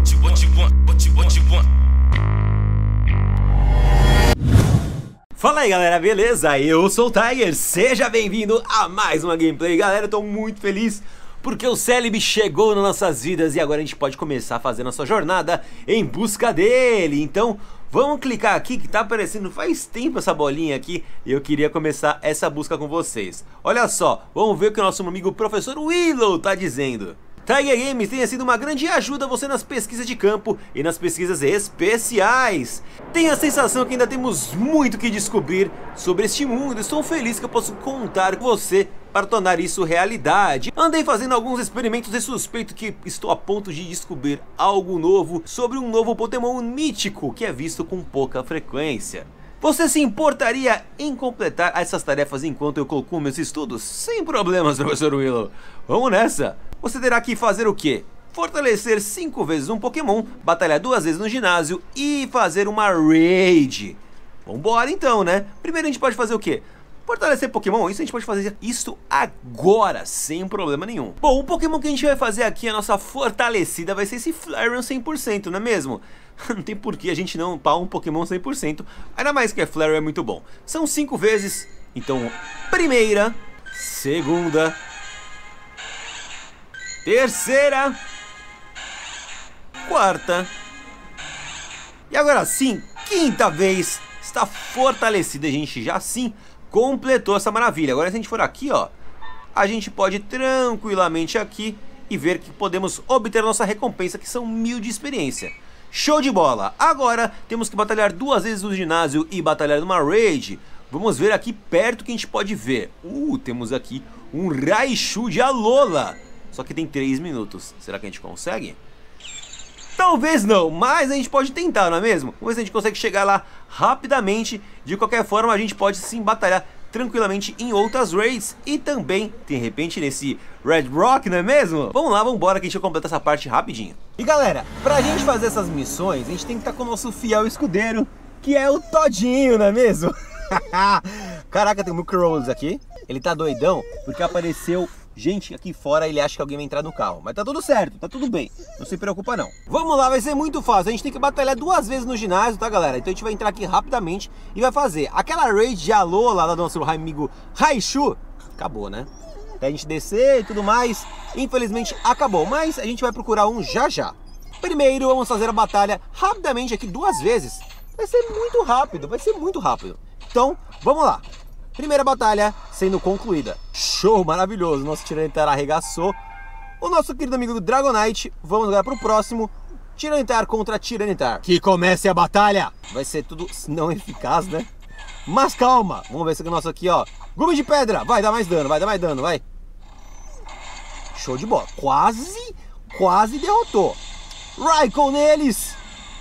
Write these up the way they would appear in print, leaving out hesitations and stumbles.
Fala aí galera, beleza? Eu sou o Tiger, seja bem-vindo a mais uma gameplay. Galera, eu tô muito feliz porque o Celebi chegou nas nossas vidas e agora a gente pode começar a fazer nossa jornada em busca dele. Então vamos clicar aqui que tá aparecendo faz tempo essa bolinha aqui e eu queria começar essa busca com vocês. Olha só, vamos ver o que o nosso amigo professor Willow tá dizendo. Tiger Games tenha sido uma grande ajuda a você nas pesquisas de campo e nas pesquisas especiais. Tenho a sensação que ainda temos muito que descobrir sobre este mundo. Estou feliz que eu posso contar com você para tornar isso realidade. Andei fazendo alguns experimentos e suspeito que estou a ponto de descobrir algo novo sobre um novo Pokémon mítico que é visto com pouca frequência. Você se importaria em completar essas tarefas enquanto eu concluo meus estudos? Sem problemas, professor Willow. Vamos nessa. Você terá que fazer o quê? Fortalecer 5 vezes um Pokémon, batalhar 2 vezes no ginásio e fazer uma raid. Vambora então, né? Primeiro a gente pode fazer o quê? Fortalecer Pokémon, isso a gente pode fazer isso agora, sem problema nenhum. Bom, o Pokémon que a gente vai fazer aqui, a nossa fortalecida, vai ser esse Flareon 100%, não é mesmo? Não tem por que a gente não upar um Pokémon 100%, ainda mais que a Flareon é muito bom. São 5 vezes, então primeira, segunda, terceira, quarta e agora sim, quinta vez está fortalecida. A gente já sim completou essa maravilha. Agora se a gente for aqui, ó, a gente pode tranquilamente aqui e ver que podemos obter nossa recompensa, que são 1000 de experiência. Show de bola! Agora temos que batalhar 2 vezes no ginásio e batalhar numa raid. Vamos ver aqui perto que a gente pode ver. Temos aqui um Raichu de Alola. Só que tem 3 minutos. Será que a gente consegue? Talvez não, mas a gente pode tentar, não é mesmo? Vamos ver se a gente consegue chegar lá rapidamente. De qualquer forma, a gente pode sim batalhar tranquilamente em outras raids e também, de repente, nesse Red Rock, não é mesmo? Vamos lá, vamos embora que a gente vai completar essa parte rapidinho. E galera, pra gente fazer essas missões, a gente tem que estar com o nosso fiel escudeiro, que é o Todinho, não é mesmo? Caraca, tem um Microrose aqui. Ele tá doidão porque apareceu gente aqui fora, ele acha que alguém vai entrar no carro. Mas tá tudo certo, tá tudo bem, não se preocupa não. Vamos lá, vai ser muito fácil. A gente tem que batalhar 2 vezes no ginásio, tá galera? Então a gente vai entrar aqui rapidamente e vai fazer aquela raid de Alola lá do nosso amigo Raichu. Acabou, né? Até a gente descer e tudo mais. Infelizmente acabou, mas a gente vai procurar um já já. Primeiro vamos fazer a batalha rapidamente aqui 2 vezes. Vai ser muito rápido, vai ser muito rápido. Então, vamos lá. Primeira batalha sendo concluída. Show, maravilhoso. Nosso Tyranitar arregaçou o nosso querido amigo do Dragonite. Vamos agora pro próximo. Tyranitar contra Tyranitar. Que comece a batalha. Vai ser tudo não eficaz, né? Mas calma. Vamos ver se o nosso aqui, ó. Gume de pedra. Vai dar mais dano, vai dar mais dano, vai. Show de bola. Quase derrotou. Raikou neles.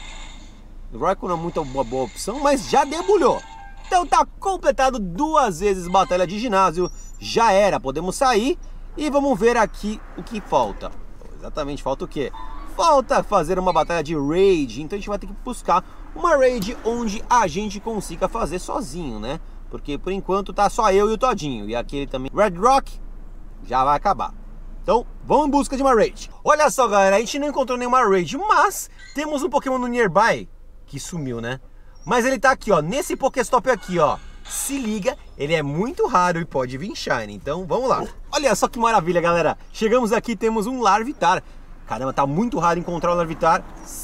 O Raikou não é muito boa opção, mas já debulhou. Então tá completado 2 vezes batalha de ginásio, já era, podemos sair e vamos ver aqui o que falta. Exatamente, falta o quê? Falta fazer uma batalha de raid, então a gente vai ter que buscar uma raid onde a gente consiga fazer sozinho, né? Porque por enquanto tá só eu e o Todinho, e aquele também, Red Rock, já vai acabar. Então vamos em busca de uma raid. Olha só galera, a gente não encontrou nenhuma raid, mas temos um Pokémon no Nearby, que sumiu, né? Mas ele tá aqui, ó, nesse Pokéstop aqui, ó. Se liga, ele é muito raro e pode vir Shiny, então vamos lá. Olha só que maravilha, galera. Chegamos aqui, temos um Larvitar. Caramba, tá muito raro encontrar um Larvitar.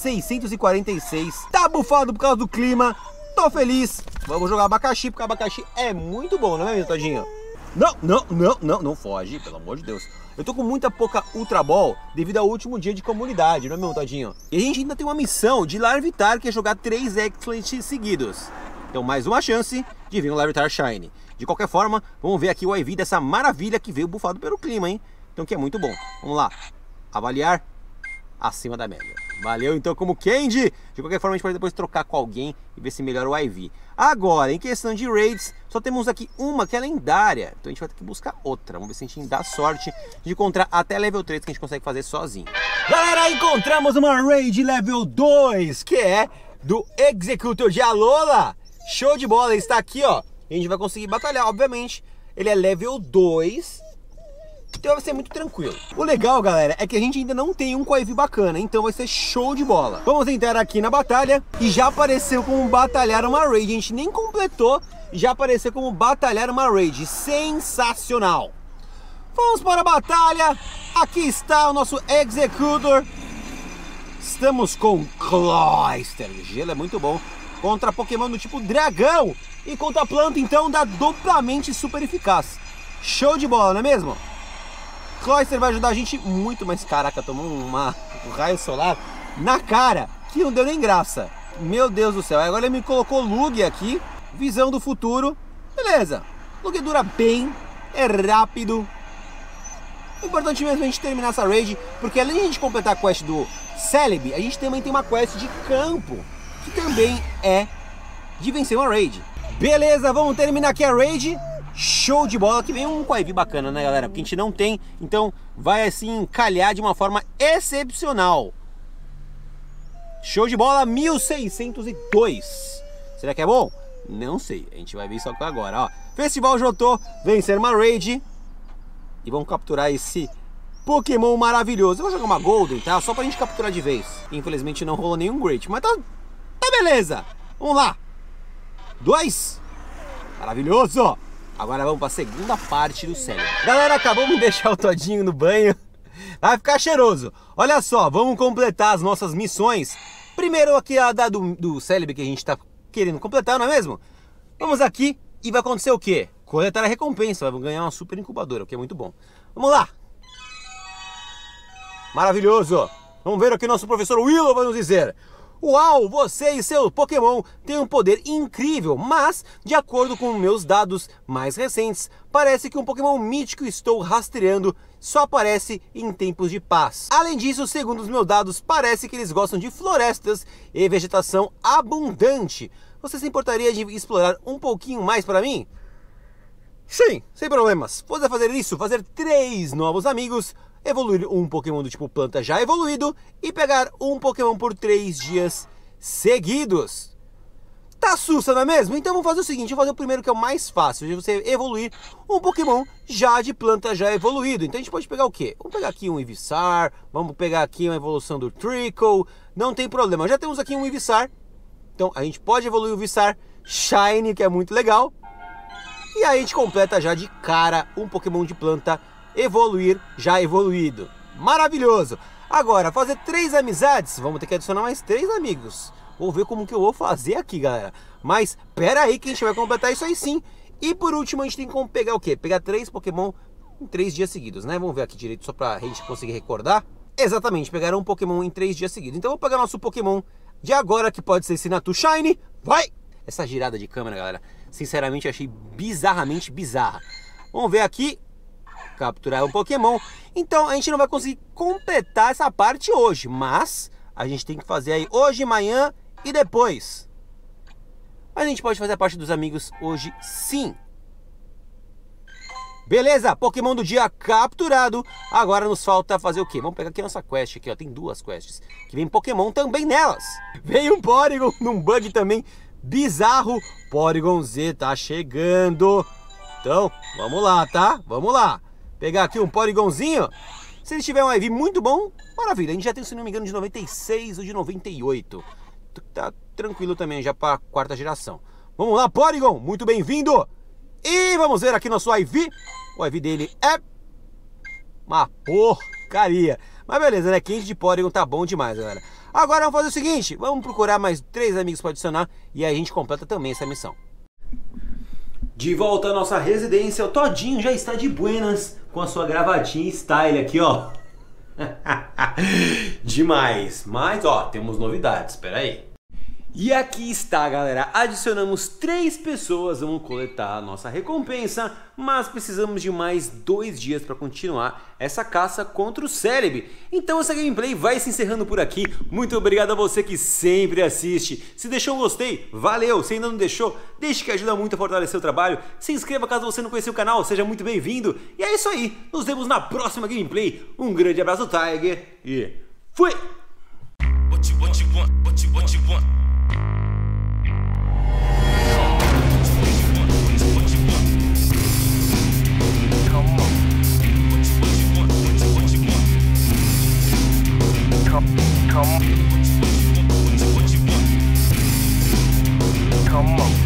646. Tá bufado por causa do clima. Tô feliz. Vamos jogar abacaxi, porque abacaxi é muito bom, não é mesmo, Todinho? Não foge, pelo amor de Deus. Eu tô com muita pouca Ultra Ball devido ao último dia de comunidade, não é mesmo, Todinho? E a gente ainda tem uma missão de Larvitar, que é jogar 3 Excellent seguidos. Então mais uma chance de vir um Larvitar Shiny. De qualquer forma, vamos ver aqui o IV dessa maravilha que veio bufado pelo clima, hein? Então que é muito bom. Vamos lá. Avaliar acima da média. Valeu então como Candy. De qualquer forma a gente pode depois trocar com alguém e ver se melhora o IV. Agora, em questão de raids, só temos aqui uma que é lendária. Então a gente vai ter que buscar outra. Vamos ver se a gente dá sorte de encontrar até level 3 que a gente consegue fazer sozinho. Galera, encontramos uma raid level 2, que é do Executor de Alola. Show de bola, ele está aqui, ó. E a gente vai conseguir batalhar, obviamente. Ele é level 2. Então vai ser muito tranquilo. O legal, galera, é que a gente ainda não tem um Coev bacana, então vai ser show de bola. Vamos entrar aqui na batalha e já apareceu como batalhar uma raid. A gente nem completou, já apareceu como batalhar uma raid. Sensacional. Vamos para a batalha. Aqui está o nosso Executor. Estamos com Cloyster. Gelo é muito bom. Contra Pokémon do tipo dragão. E contra a planta, então, dá duplamente super eficaz. Show de bola, não é mesmo? Cloyster vai ajudar a gente muito, mas caraca, tomou um raio solar na cara, que não deu nem graça. Meu Deus do céu, agora ele me colocou Lug aqui, visão do futuro. Beleza, Lug dura bem, é rápido. O importante mesmo é a gente terminar essa raid, porque além de a gente completar a quest do Celebi, a gente também tem uma quest de campo, que também é de vencer uma raid. Beleza, vamos terminar aqui a raid. Show de bola, que vem um Coev bacana, né, galera? Porque a gente não tem, então vai assim calhar de uma forma excepcional. Show de bola, 1602. Será que é bom? Não sei, a gente vai ver isso agora, ó. Festival Jotô, vencer uma raid. E vamos capturar esse Pokémon maravilhoso. Eu vou jogar uma Golden, tá? Só pra gente capturar de vez. Infelizmente não rolou nenhum Great, mas tá beleza. Vamos lá. 2. Maravilhoso. Agora vamos para a segunda parte do cérebro. Galera, acabamos de deixar o Todinho no banho. Vai ficar cheiroso. Olha só, vamos completar as nossas missões. Primeiro aqui a da do cérebro que a gente está querendo completar, não é mesmo? Vamos aqui e vai acontecer o quê? Coletar a recompensa. Vamos ganhar uma super incubadora, o que é muito bom. Vamos lá. Maravilhoso. Vamos ver o que nosso professor Willow vai nos dizer. Uau, você e seu Pokémon têm um poder incrível, mas, de acordo com meus dados mais recentes, parece que um Pokémon mítico que estou rastreando só aparece em tempos de paz. Além disso, segundo os meus dados, parece que eles gostam de florestas e vegetação abundante. Você se importaria de explorar um pouquinho mais para mim? Sim, sem problemas. Poder fazer isso, fazer 3 novos amigos, evoluir um Pokémon do tipo planta já evoluído e pegar um Pokémon por 3 dias seguidos. Tá sussa, não é mesmo? Então vamos fazer o seguinte, vou fazer o primeiro que é o mais fácil, de você evoluir um Pokémon já de planta já evoluído. Então a gente pode pegar o quê? Vamos pegar aqui um Ivysaur, vamos pegar aqui uma evolução do Trickle, não tem problema. Já temos aqui um Ivysaur, então a gente pode evoluir o Ivysaur Shiny, que é muito legal. E aí a gente completa já de cara um Pokémon de planta evoluir já evoluído. Maravilhoso! Agora, fazer 3 amizades, vamos ter que adicionar mais 3 amigos. Vou ver como que eu vou fazer aqui, galera. Mas, pera aí que a gente vai completar isso aí sim. E por último, a gente tem como pegar o quê? Pegar 3 Pokémon em 3 dias seguidos, né? Vamos ver aqui direito só pra gente conseguir recordar. Exatamente, pegar um Pokémon em 3 dias seguidos. Então, vou pegar nosso Pokémon de agora, que pode ser Sinatu Shiny. Vai! Essa girada de câmera, galera, sinceramente, achei bizarramente bizarra. Vamos ver aqui. Capturar um Pokémon. Então a gente não vai conseguir completar essa parte hoje, mas a gente tem que fazer aí hoje, amanhã e depois. A gente pode fazer a parte dos amigos hoje sim. Beleza, Pokémon do dia capturado. Agora nos falta fazer o quê? Vamos pegar aqui a nossa quest aqui, ó. Tem 2 quests que vem Pokémon também nelas. Veio um Porygon num bug também bizarro. Porygon Z tá chegando. Então, vamos lá, tá? Vamos lá. Pegar aqui um Porygonzinho. Se ele tiver um IV muito bom, maravilha. A gente já tem, se não me engano, de 96 ou de 98. Tá tranquilo também já para 4ª geração. Vamos lá, Porygon. Muito bem-vindo. E vamos ver aqui nosso IV. O IV dele é uma porcaria. Mas beleza, né? 15 de Porygon tá bom demais, galera. Agora vamos fazer o seguinte. Vamos procurar mais 3 amigos para adicionar. E aí a gente completa também essa missão. De volta à nossa residência, o Todinho já está de buenas com a sua gravatinha style aqui, ó. Demais. Mas, ó, temos novidades, espera aí. E aqui está, galera, adicionamos 3 pessoas, vamos coletar a nossa recompensa, mas precisamos de mais 2 dias para continuar essa caça contra o Celebi. Então essa gameplay vai se encerrando por aqui. Muito obrigado a você que sempre assiste. Se deixou um gostei, valeu. Se ainda não deixou, deixe que ajuda muito a fortalecer o trabalho. Se inscreva caso você não conheça o canal, seja muito bem-vindo. E é isso aí, nos vemos na próxima gameplay. Um grande abraço, Tiger, e fui! come on.